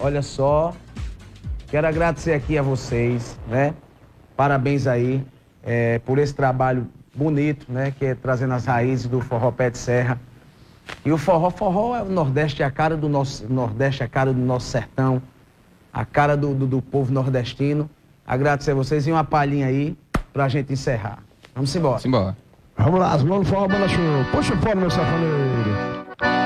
olha só, quero agradecer aqui a vocês, né? Parabéns aí por esse trabalho bonito, né? Que é trazendo as raízes do forró pé de serra. E o forró é o Nordeste, é a cara do nosso Nordeste, a cara do nosso sertão, a cara do povo nordestino. Agradecer a vocês e uma palhinha aí pra gente encerrar. Vamos embora. Vamos embora. Vamos lá, as mãos do forró, banda show. Puxa o fone, meu safoneiro.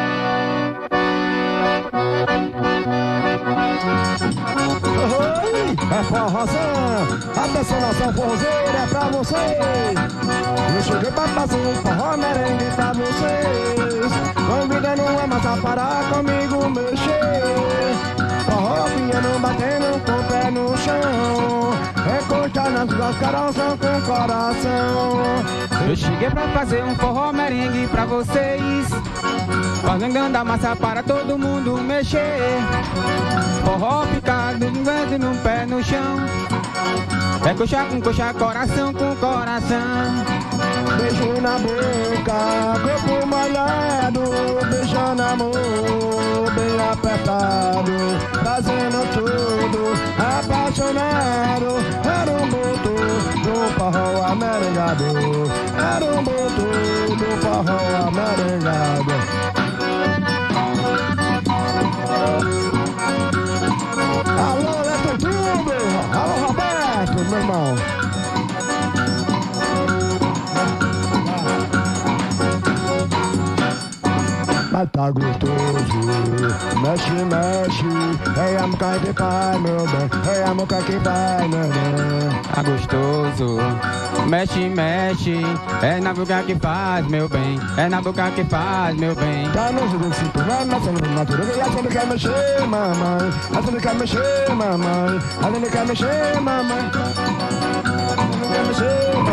É forrozão, atenção nação forrozeira, é pra vocês. Eu cheguei pra fazer um forró merengue pra vocês, convidando uma massa para comigo mexer. Forró piano batendo com o pé no chão, encostar nas duas caroças com o coração. Eu cheguei pra fazer um forró merengue pra vocês, fazendo a massa para todo mundo mexer. Forró picado, no pé no chão, é coxa com coxa, coração com coração. Beijo na boca, corpo molhado, beijando amor, bem apertado, fazendo tudo, apaixonado. Era um boto do forró amerengado, era um boto do forró amerengado. Alô, Leto Tudo! Alô, Roberto, meu irmão! Mas tá gostoso, mexe, mexe, é a muca que faz, meu bem, é a muca que faz, meu bem. Tá gostoso, mexe, mexe, é na boca que faz, meu bem, é na boca que faz, meu bem. Tá no jogo de cintura, na cena do natureza, e a gente quer mexer, mamãe, a gente quer mexer, mamãe, a gente quer mexer, mamãe, a gente quer mexer, mamãe.